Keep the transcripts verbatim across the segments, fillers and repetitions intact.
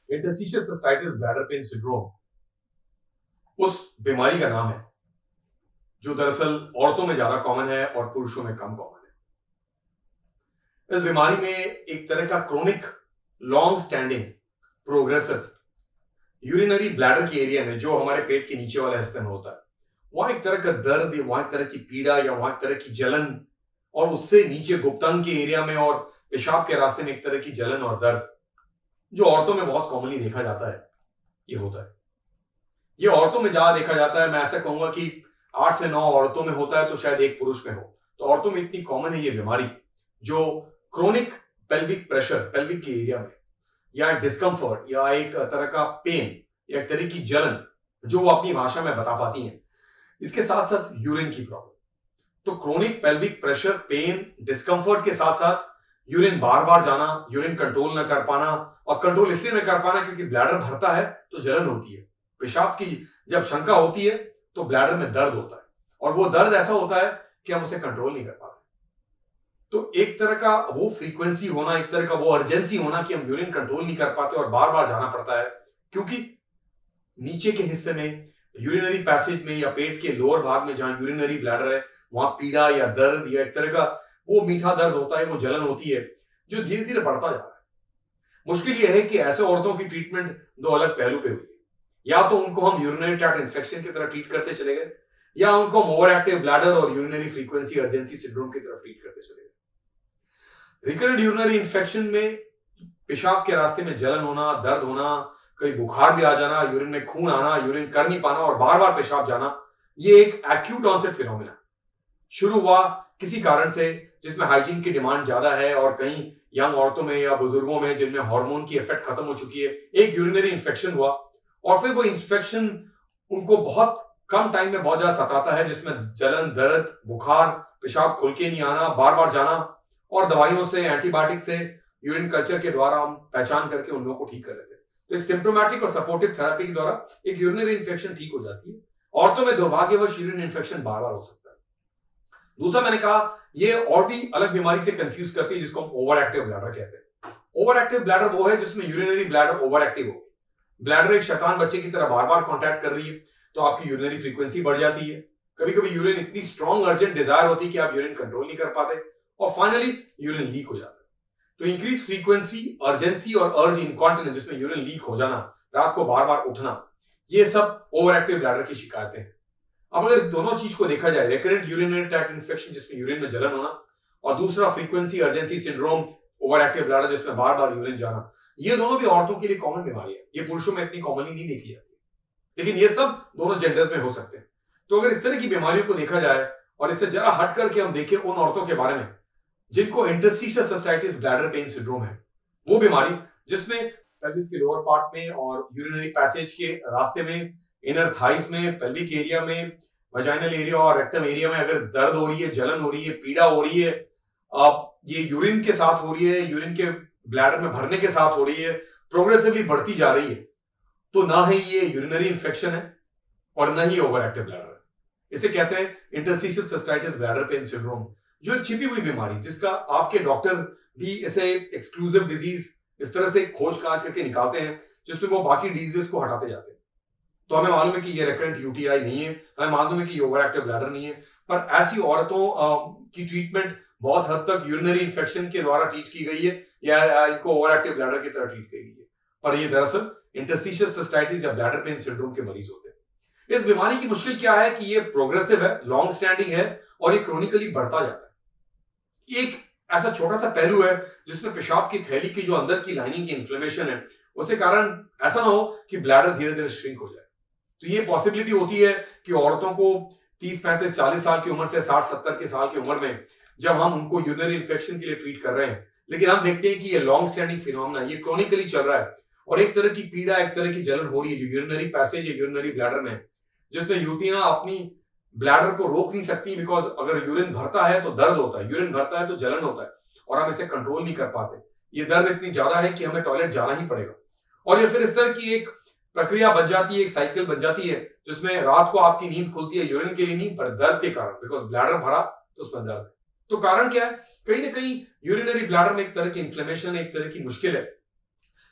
Interstitial cystitis bladder pain syndrome उस बीमारी का नाम है जो दरअसल औरतों में ज्यादा कॉमन है और पुरुषों में कम कॉमन है। इस बीमारी में एक तरह का chronic long standing progressive urinary bladder के एरिया में, जो हमारे पेट के नीचे वाले हिस्से में होता है, वहां एक तरह का दर्द या वहां एक तरह की पीड़ा या वहां एक तरह की जलन, और उससे नीचे गुप्तांग के एरिया में और पेशाब के रास्ते में एक तरह की जलन और दर्द, जो औरतों में बहुत कॉमनली देखा जाता है, ये होता है। ये औरतों में ज्यादा देखा जाता है। मैं ऐसा कहूंगा कि आठ से नौ औरतों में होता है तो शायद एक पुरुष में हो। तो औरतों में इतनी कॉमन है ये बीमारी, जो क्रोनिक पेल्विक प्रेशर, पेल्विक के एरिया में, या डिस्कम्फर्ट या एक तरह का पेन या एक तरह की जलन जो वो अपनी भाषा में बता पाती हैं। इसके साथ साथ यूरिन की प्रॉब्लम। तो chronic pelvic pressure, pain, discomfort के साथ साथ यूरिन बार बार जाना, यूरिन कंट्रोल न कर पाना, और कंट्रोल इसलिए न कर पाना क्योंकि ब्लैडर भरता है तो जलन होती है। पेशाब की जब शंका होती है तो ब्लैडर में दर्द होता है, और वो दर्द ऐसा होता है कि हम उसे कंट्रोल नहीं कर पाते। तो एक तरह का वो फ्रीक्वेंसी होना, एक तरह का वो अर्जेंसी होना कि हम यूरिन कंट्रोल नहीं कर पाते और बार बार जाना पड़ता है, क्योंकि नीचे के हिस्से में, यूरिनरी पैसेज में या पेट के लोअर भाग में जहां यूरिनरी ब्लैडर है, वहां पीड़ा या दर्द या एक तरह का वो मीठा दर्द होता है, वो जलन होती है, जो धीरे धीरे बढ़ता जा रहा है। मुश्किल यह है कि ऐसे औरतों की ट्रीटमेंट दो अलग पहलू पे हुई है। या तो उनको हम यूरिनरी ट्रैक्ट इन्फेक्शन की तरह ट्रीट करते चले गए, या उनको हम ओवर एक्टिव ब्लैडर और यूरिनरी फ्रीक्वेंसी अर्जेंसी सिंड्रोम की तरफ ट्रीट करते चले गए। रिकरेंट यूरिनरी इन्फेक्शन में पेशाब के रास्ते में जलन होना, दर्द होना, कभी बुखार भी आ जाना, यूरिन में खून आना, यूरिन कर नहीं पाना और बार बार पेशाब जाना, ये एक एक्यूट ऑनसेट फिनोमेना। शुरू हुआ किसी कारण से जिसमें हाइजीन की डिमांड ज्यादा है, और कहीं यंग औरतों में या बुजुर्गों में जिनमें हार्मोन की इफेक्ट खत्म हो चुकी है, एक यूरिनरी इन्फेक्शन हुआ, और फिर वो इन्फेक्शन उनको बहुत कम टाइम में बहुत ज्यादा सताता है, जिसमें जलन, दर्द, बुखार, पेशाब खुल के नहीं आना, बार बार जाना, और दवाइयों से, एंटीबायोटिक से, यूरिन कल्चर के द्वारा हम पहचान करके उन लोगों को ठीक कर लेते हैं। तो एक सिम्प्टोमेटिक और सपोर्टिव थेरेपी के द्वारा एक यूरिनरी इन्फेक्शन ठीक हो जाती है। औरतों में दुर्भाग्यवश यूरिन इन्फेक्शन बार बार हो सकता है। दूसरा, मैंने कहा, ये और भी अलग बीमारी से कंफ्यूज करती है, जिसको हम ओवर एक्टिव ब्लैडर कहते हैं। ओवर एक्टिव ब्लैडर वो है जिसमें यूरिनरी ब्लैडर ओवर एक्टिव हो गई। ब्लैडर एक शैतान बच्चे की तरह बार बार कॉन्टैक्ट कर रही है, तो आपकी यूरिनरी फ्रीक्वेंसी बढ़ जाती है। कभी कभी यूरिन इतनी स्ट्रॉन्ग अर्जेंट डिजायर होती है कि आप यूरिन कंट्रोल नहीं कर पाते, और फाइनली यूरिन लीक हो जाता है। तो इंक्रीज फ्रीक्वेंसी, अर्जेंसी और अर्ज इनकॉन्टिनेंस, जिसमें यूरिन लीक हो जाना, रात को बार बार उठना, ये सब ओवर एक्टिव ब्लैडर की शिकायतें हैं। अब अगर दोनों चीज को देखा जाए, रिकरेंट यूरिनरी ट्रैक्ट इन्फेक्शन जिसमें यूरिन में जलन होना, और दूसरा frequency urgency syndrome, over active bladder जिसमें बार बार यूरिन जाना, ये दोनों भी औरतों के लिए कॉमन बीमारी है। ये पुरुषों में इतनी कॉमनली नहीं देखी जाती, लेकिन ये सब दोनों जेंडर्स में हो सकते हैं। तो अगर इस तरह की बीमारियों को देखा जाए और इससे जरा हट करके हम देखें उन औरतों के बारे में जिनको interstitial cystitis bladder pain syndrome है, वो बीमारी जिसमें पेल्विस के लोअर पार्ट में और यूरिनरी पैसेज के रास्ते में, इनर थाइज में, पेल्विक एरिया में, वजाइनल एरिया और रेक्टम एरिया में अगर दर्द हो रही है, जलन हो रही है, पीड़ा हो रही है, अब ये यूरिन के साथ हो रही है, यूरिन के ब्लैडर में भरने के साथ हो रही है, प्रोग्रेसिवली बढ़ती जा रही है, तो ना ही ये यूरिनरी इन्फेक्शन है और ना ही ओवर एक्टिव ब्लैडर है। इसे कहते हैं interstitial cystitis bladder pain syndrome, जो एक छिपी हुई बीमारी, जिसका आपके डॉक्टर भी इसे एक्सक्लूसिव डिजीज इस तरह से खोज काज करके निकालते हैं, जिसमें वो बाकी डिजीज को हटाते जाते हैं। तो हमें मालूम है कि ये रिकरेंट यूटीआई नहीं है, हमें मालूम है कि ये ओवर एक्टिव ब्लैडर नहीं है, पर ऐसी औरतों की ट्रीटमेंट बहुत हद तक यूरिनरी इन्फेक्शन के द्वारा ट्रीट की गई है, या इनको ओवर एक्टिव ब्लैडर की तरह ट्रीट की गई है, पर ये दरअसल इंटरस्टिशियल सिस्टाइटिस या ब्लैडर पेन सिंड्रोम के मरीज होते हैं। इस बीमारी की मुश्किल क्या है कि ये प्रोग्रेसिव है, लॉन्ग स्टैंडिंग है, और ये क्रोनिकली बढ़ता जाता है। एक ऐसा छोटा सा पहलू है जिसमें पेशाब की थैली की जो अंदर की लाइनिंग की इन्फ्लेमेशन है, उसके कारण ऐसा ना हो कि ब्लैडर धीरे धीरे श्रिंक हो जाए। तो ये पॉसिबिलिटी होती है कि औरतों को तीस पैंतीस चालीस साल की उम्र से साठ सत्तर के साल की उम्र में जब हम उनको यूरिनरी इन्फेक्शन के लिए ट्रीट कर रहे हैं, लेकिन हम देखते हैं कि ये लॉन्ग स्टैंडिंग फिनोमेना, ये क्रोनिकली चल रहा है, और एक तरह की पीड़ा, एक तरह की जलन हो रही है जो यूरिनरी पैसेज या यूरिनरी ब्लैडर में, जिसमें युवतियां अपनी ब्लैडर को रोक नहीं सकती, बिकॉज अगर यूरिन भरता है तो दर्द होता है, यूरिन भरता है तो जलन होता है, और हम इसे कंट्रोल नहीं कर पाते। ये दर्द इतनी ज्यादा है कि हमें टॉयलेट जाना ही पड़ेगा, और ये फिर इस तरह की एक प्रक्रिया बन जाती है, एक साइकिल बन जाती है, जिसमें रात को आपकी नींद खुलती है यूरिन के लिए नहीं, पर दर्द के कारण, बिकॉज ब्लैडर भरा तो उसमें दर्द है। तो कारण क्या है? कहीं ना कहीं यूरिनरी ब्लैडर में एक तरह की इन्फ्लेमेशन, एक तरह की मुश्किल है,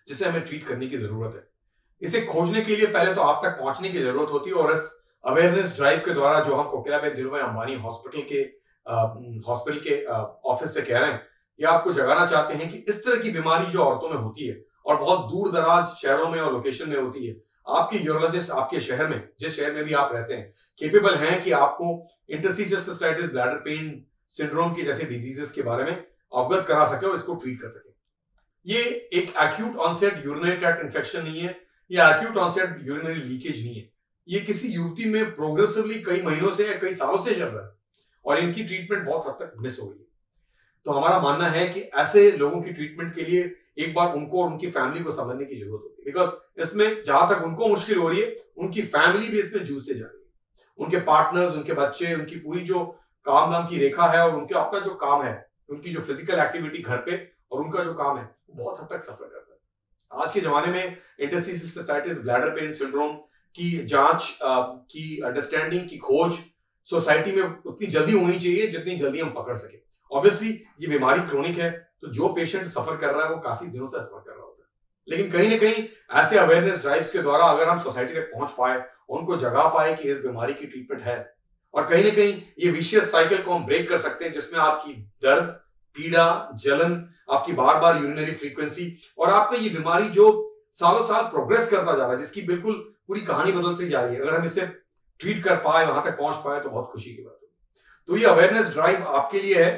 जिसे हमें ट्रीट करने की जरूरत है। इसे खोजने के लिए पहले तो आप तक पहुंचने की जरूरत होती है, और इस अवेयरनेस ड्राइव के द्वारा जो हम कोकिलाबेन धीरूभाई अंबानी हॉस्पिटल के हॉस्पिटल के ऑफिस से कह रहे हैं, ये आपको जगाना चाहते हैं कि इस तरह की बीमारी जो औरतों में होती है और बहुत दूर दराज शहरों में और लोकेशन में होती है, आपके यूरोलॉजिस्ट आपके शहर में, जिस शहर में भी आप रहते हैं, केपेबल हैं कि आपको interstitial cystitis, bladder pain syndrome की जैसे डिजीजेस के बारे में अवगत करा सके और इसको ट्रीट कर सके। ये एक acute onset urinary tract infection नहीं है, ये एक्यूट ऑनसेट यूरिनरी लीकेज नहीं है, ये किसी युवती में प्रोग्रेसिवली कई महीनों से या कई सालों से चल रहा है और इनकी ट्रीटमेंट बहुत हद तक मिस हो गई है। तो हमारा मानना है कि ऐसे लोगों की ट्रीटमेंट के लिए एक बार उनको और उनकी फैमिली को समझने की जरूरत होती है, बिकॉज इसमें जहां तक उनको मुश्किल हो रही है, उनकी फैमिली भी इसमें जूझते जा रही है। उनके पार्टनर्स, उनके बच्चे, उनकी पूरी जो काम धाम की रेखा है और उनका अपना जो काम है, उनकी जो फिजिकल एक्टिविटी घर पे और उनका जो काम है, वो बहुत हद तक सफर करता है। आज के जमाने में interstitial cystitis, bladder pain syndrome की जांच की अंडरस्टैंडिंग की खोज सोसाइटी में उतनी जल्दी होनी चाहिए जितनी जल्दी हम पकड़ सके। ऑब्वियसली ये बीमारी क्रोनिक है, तो जो पेशेंट सफर कर रहा है वो काफी दिनों से सफर कर रहा होता है, लेकिन कहीं ना कहीं ऐसे अवेयरनेस ड्राइव्स के द्वारा अगर हम सोसाइटी तक पहुंच पाए, उनको जगा पाए कि इस बीमारी की ट्रीटमेंट है, और कहीं ना कहीं ये विशियस साइकिल को हम ब्रेक कर सकते हैं जिसमें आपकी दर्द, पीड़ा, जलन, आपकी बार बार यूरिनरी फ्रीक्वेंसी और आपका ये बीमारी जो सालों साल प्रोग्रेस करता जा रहा है, जिसकी बिल्कुल पूरी कहानी बदलती जा रही है, अगर हम इसे ट्रीट कर पाए, वहां तक पहुंच पाए, तो बहुत खुशी की बात है। तो ये अवेयरनेस ड्राइव आपके लिए है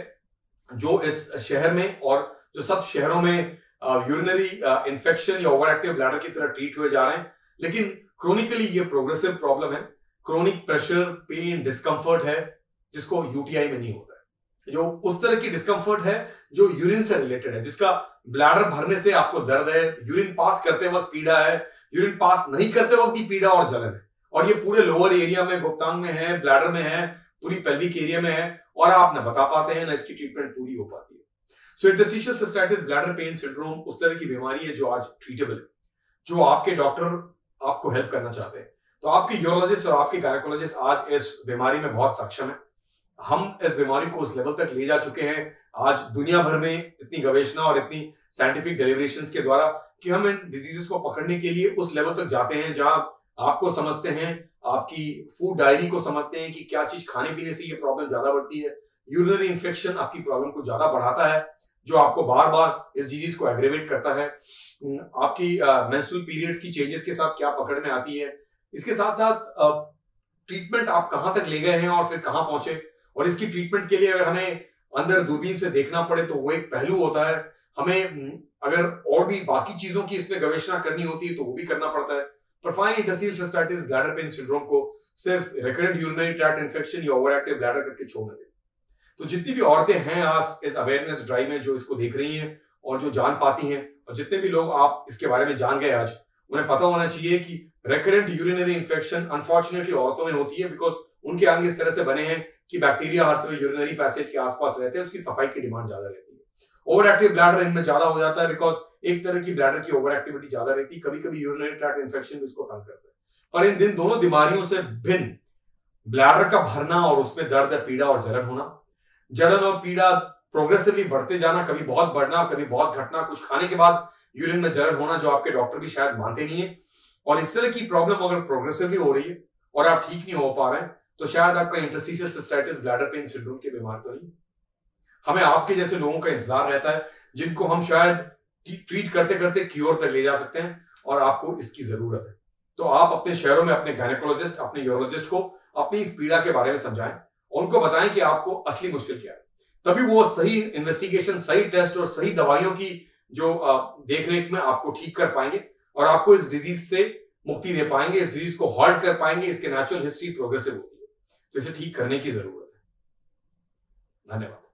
जो इस शहर में और जो सब शहरों में यूरिनरी इन्फेक्शन या ओवर एक्टिव ब्लैडर की तरह ट्रीट हुए जा रहे हैं, लेकिन क्रोनिकली ये प्रोग्रेसिव प्रॉब्लम है। क्रोनिक प्रेशर, पेन, डिस्कंफर्ट है जिसको यूटीआई में नहीं होता है, जो उस तरह की डिस्कंफर्ट है जो यूरिन से रिलेटेड है, जिसका ब्लैडर भरने से आपको दर्द है, यूरिन पास करते वक्त पीड़ा है, यूरिन पास नहीं करते वक्त भी पीड़ा और जलन है, और ये पूरे लोअर एरिया में, गुप्तांग में है, ब्लैडर में है, पूरी पेल्विक एरिया में है, और आप ना बता पाते हैं ना इसकी ट्रीटमेंट पूरी हो पाती है। So interstitial cystitis, bladder pain syndrome उस तरह की बीमारी है जो आज ट्रीटेबल है, जो आपके डॉक्टर आपको हेल्प करना चाहते हैं। तो आपके यूरोलॉजिस्ट और आपके गायनेकोलॉजिस्ट आज इस बीमारी में बहुत सक्षम है। हम इस बीमारी को उस लेवल तक ले जा चुके हैं आज दुनिया भर में इतनी गवेषणा और इतनी साइंटिफिक डेलिब्रेशंस के द्वारा कि हम इन डिजीजेस को पकड़ने के लिए उस लेवल तक जाते हैं जहां आपको समझते हैं, आपकी फूड डायरी को समझते हैं कि क्या चीज खाने पीने से ये प्रॉब्लम ज्यादा बढ़ती है। यूरिनरी इन्फेक्शन आपकी प्रॉब्लम को ज्यादा बढ़ाता है, जो आपको बार बार इस डिजीज को एग्रेवेट करता है। आपकी मेंस्ट्रुअल पीरियड्स की चेंजेस के साथ क्या पकड़ में आती है, इसके साथ साथ ट्रीटमेंट आप कहां तक ले गए हैं और फिर कहां पहुंचे, और इसकी ट्रीटमेंट के लिए अगर हमें अंदर दूरबीन से देखना पड़े तो वो एक पहलू होता है। हमें अगर और भी बाकी चीजों की इसमें गवेषणा करनी होती है तो वो भी करना पड़ता है। पर fine interstitial cystitis, bladder pain syndrome को सिर्फ रिकरेंट यूरिनरी ट्रैक्ट इन्फेक्शन या ओवर एक्टिव ब्लैडर करके छोड़ दें। तो जितनी भी औरतें हैं आज इस अवेयरनेस ड्राइव में जो इसको देख रही हैं और जो जान पाती हैं, और जितने भी लोग आप इसके बारे में जान गए आज, उन्हें पता होना चाहिए कि रिकरेंट यूरिनरी इन्फेक्शन अनफॉर्चुनेटली औरतों में होती है, बिकॉज उनके अंग इस तरह से बने हैं कि बैक्टीरिया हर समय यूरिनरी पैसेज के आसपास रहते हैं, उसकी सफाई की डिमांड ज्यादा रहती है। ओवर एक्टिव ब्लैडर इनमें ज्यादा हो जाता है बिकॉज एक तरह की ब्लैडर की ओवर एक्टिविटी ज्यादा रहती है, कभी कभी यूरिनरी ट्रैक्ट इन्फेक्शन भी इसको तंग करता है। पर इन दिन दोनों बीमारियों से भिन्न ब्लैडर का भरना और उसमें दर्द, पीड़ा और जलन होना, जलन और पीड़ा प्रोग्रेसिवली बढ़ते जाना, कभी बहुत बढ़ना, कभी बहुत घटना, कुछ खाने के बाद यूरिन में जलन होना जो आपके डॉक्टर भी शायद मानते नहीं है, और इस तरह की प्रॉब्लम अगर प्रोग्रेसिवली हो रही है और आप ठीक नहीं हो पा रहे हैं तो शायद आपका interstitial cystitis, bladder pain syndrome की बीमारी तो नहीं। हमें आपके जैसे लोगों का इंतजार रहता है जिनको हम शायद ट्रीट करते करते क्योर तक ले जा सकते हैं, और आपको इसकी जरूरत है। तो आप अपने शहरों में अपने गायनेकोलॉजिस्ट, अपने यूरोलॉजिस्ट को अपनी इस पीड़ा के बारे में समझाएं, उनको बताएं कि आपको असली मुश्किल क्या है, तभी वो सही इन्वेस्टिगेशन, सही टेस्ट और सही दवाइयों की जो देखरेख में आपको ठीक कर पाएंगे और आपको इस डिजीज से मुक्ति दे पाएंगे, इस डिजीज को हॉल्ट कर पाएंगे। इसके नेचुरल हिस्ट्री प्रोग्रेसिव होती है, तो इसे ठीक करने की जरूरत है। धन्यवाद।